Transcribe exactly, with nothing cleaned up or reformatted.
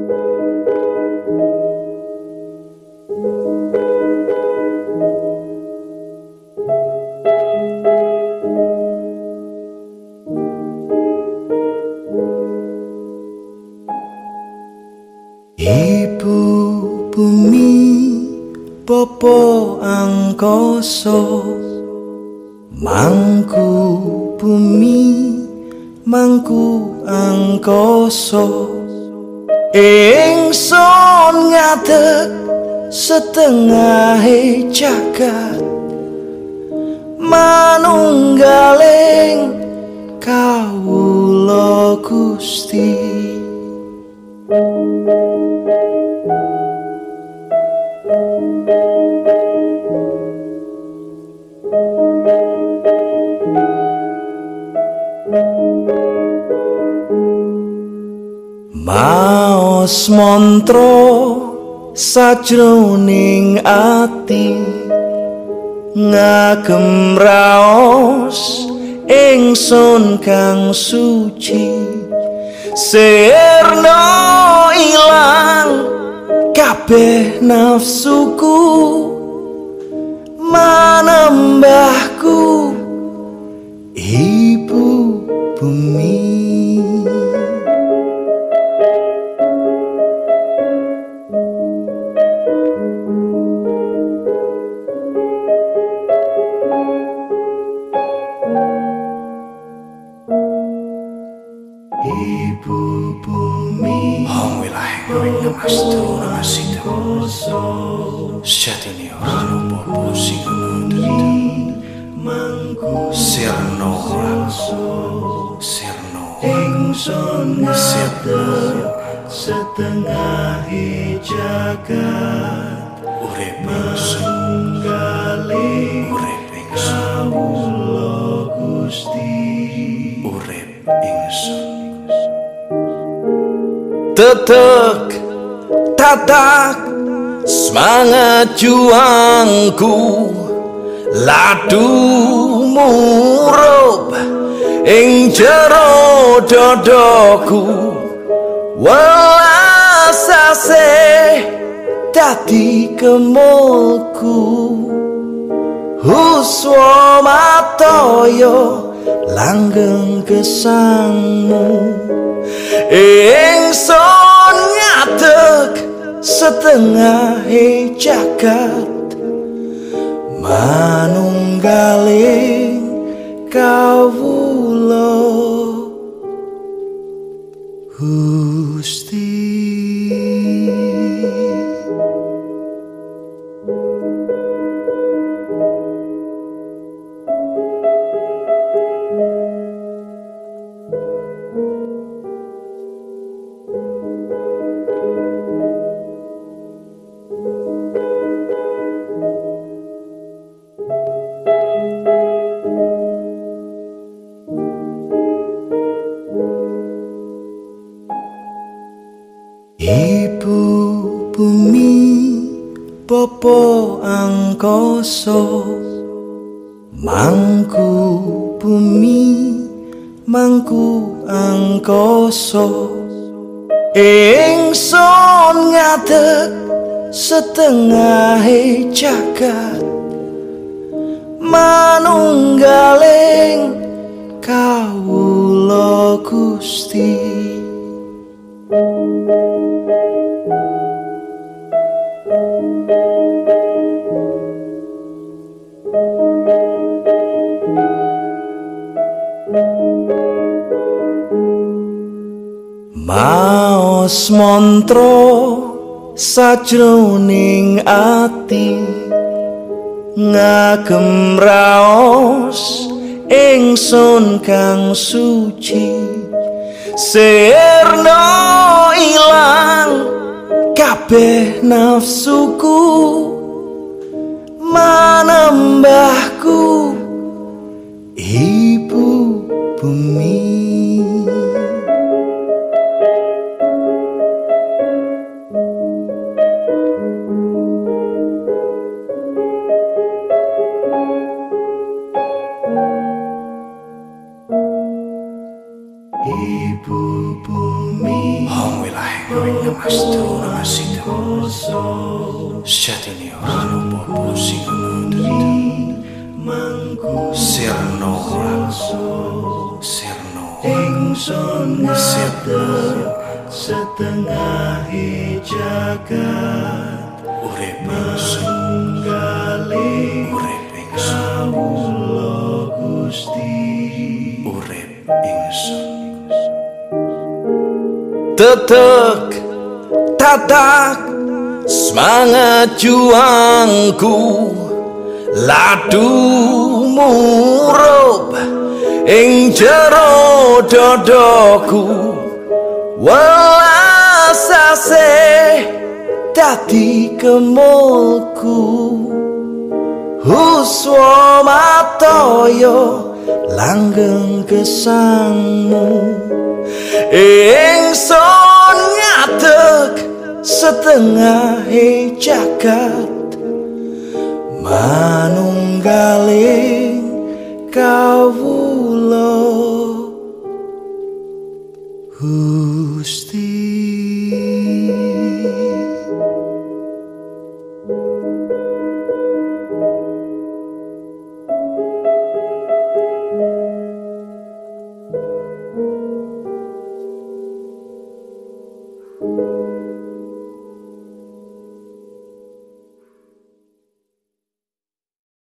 Ibu bumi popo angkasa, mangku bumi mangku angkasa, ingsun ngadeg setengahe jagat, manunggaling kawula Gusti. Maos mantra sajroning ati, ngagem raos ingsun kang suci, sirna ilang kabeh nafsuku, manembahku ibu bumi. Ibu bumi Om wilayah namastu namasita Syatini orang popo singono mangku sirno sirno sirno setengah jagat, urip ingsun galih urip ingsun kawula Gusti, urip ingsun tetek tatak semangat juangku, ladu murup ing jero dodoku, welas asih dadi kemulku, huswa matoyo langgeng gesangmu, ingsun ngadeg setengah jagat, manunggaling kawula Gusti. Ibu bumi popo angkasa, mangku bumi mangku angkasa, ingsun ngadeg setengah jagat, manunggaling kawula Gusti. Maos mantra sajroning ati, ngagem raos ingsun kang suci, sirna ilang kabeh nafsuku, manembahku ibu bumi. Ibu bumi Om wilayah Awing namastu namasita Syatini orang bobo singono Sirno Sirno Sirno setengah jagat Urip ingsun Urip ingsun kawula Gusti Urip ingsun Tetek tatak semangat juangku ladu murup ing jero dodoku welasase dadi kemulku huswa matoyo langgeng gesangmu ingsun ngadeg setengah jagat manunggaling kawula